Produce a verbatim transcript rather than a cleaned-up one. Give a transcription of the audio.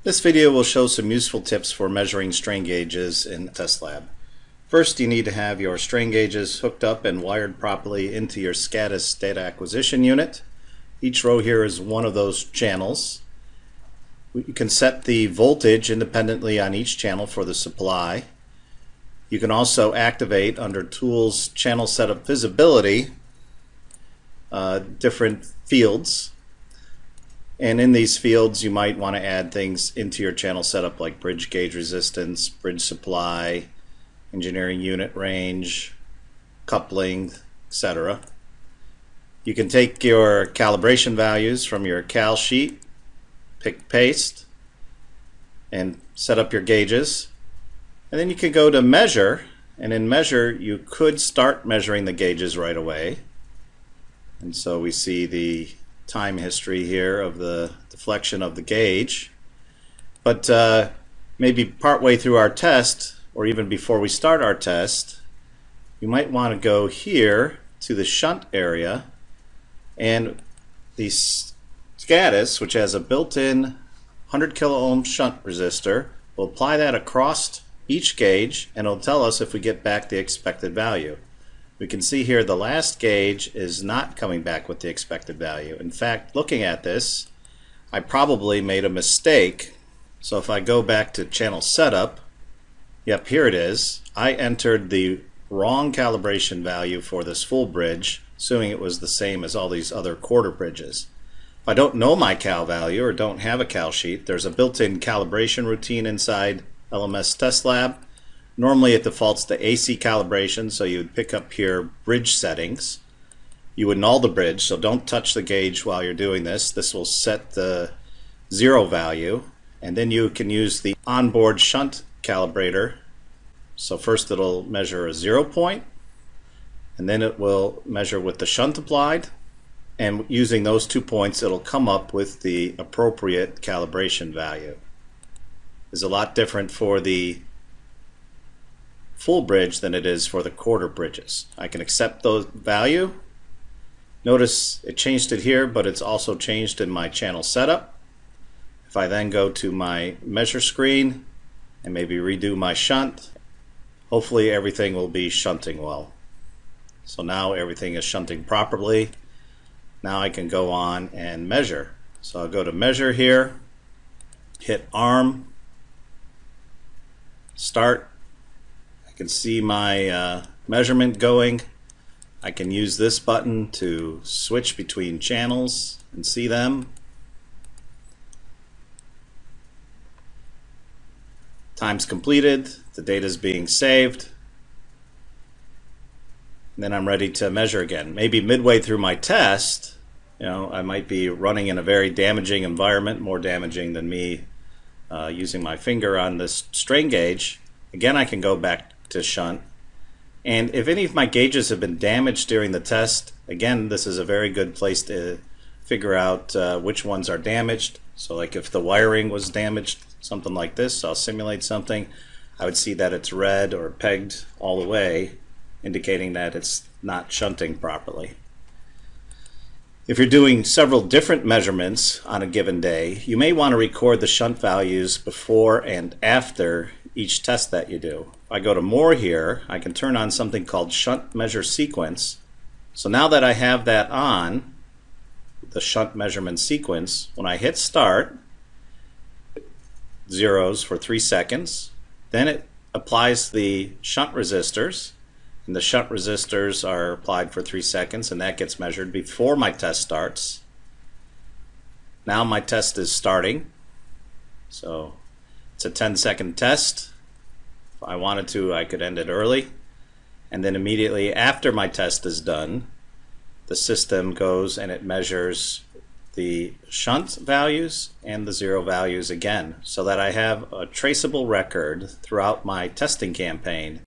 This video will show some useful tips for measuring strain gauges in Testlab. First, you need to have your strain gauges hooked up and wired properly into your SCADA data acquisition unit. Each row here is one of those channels. You can set the voltage independently on each channel for the supply. You can also activate under Tools Channel Setup Visibility uh, different fields. And in these fields you might want to add things into your channel setup like bridge gauge resistance, bridge supply, engineering unit range, coupling, et cetera. You can take your calibration values from your cal sheet, pick paste, and set up your gauges. And then you can go to measure, and in measure you could start measuring the gauges right away. And so we see the time history here of the deflection of the gauge, but uh, maybe partway through our test or even before we start our test you might want to go here to the shunt area, and the SCADA, which has a built-in one hundred kilo ohm shunt resistor, will apply that across each gauge and it'll tell us if we get back the expected value. We can see here the last gauge is not coming back with the expected value. In fact, looking at this, I probably made a mistake. So if I go back to channel setup, yep, here it is. I entered the wrong calibration value for this full bridge, assuming it was the same as all these other quarter bridges. If I don't know my cal value or don't have a cal sheet, there's a built-in calibration routine inside L M S Testlab. Normally it defaults to A C calibration, so you would pick up here bridge settings. You would null the bridge, so don't touch the gauge while you're doing this. This will set the zero value, and then you can use the onboard Shunt Calibrator. So first it'll measure a zero point, and then it will measure with the shunt applied, and using those two points it'll come up with the appropriate calibration value. It's a lot different for the full bridge than it is for the quarter bridges. I can accept those value. Notice it changed it here, but it's also changed in my channel setup. If I then go to my measure screen and maybe redo my shunt, hopefully everything will be shunting well. So now everything is shunting properly. Now I can go on and measure. So I'll go to measure here, hit arm, start. I can see my uh, measurement going. I can use this button to switch between channels and see them. Time's completed, the data is being saved, and then I'm ready to measure again. Maybe midway through my test, you know, I might be running in a very damaging environment, more damaging than me uh, using my finger on this strain gauge. Again, I can go back to shunt, and if any of my gauges have been damaged during the test, again this is a very good place to figure out uh, which ones are damaged. So like if the wiring was damaged, something like this, I'll simulate something, I would see that it's red or pegged all the way, indicating that it's not shunting properly. If you're doing several different measurements on a given day, you may want to record the shunt values before and after each test that you do. If I go to more here, I can turn on something called Shunt Measure Sequence. So now that I have that on, the shunt measurement sequence, when I hit start, zeros for three seconds, then it applies the shunt resistors, and the shunt resistors are applied for three seconds, and that gets measured before my test starts. Now my test is starting, so it's a ten second test. If I wanted to, I could end it early, and then immediately after my test is done, the system goes and it measures the shunt values and the zero values again, so that I have a traceable record throughout my testing campaign.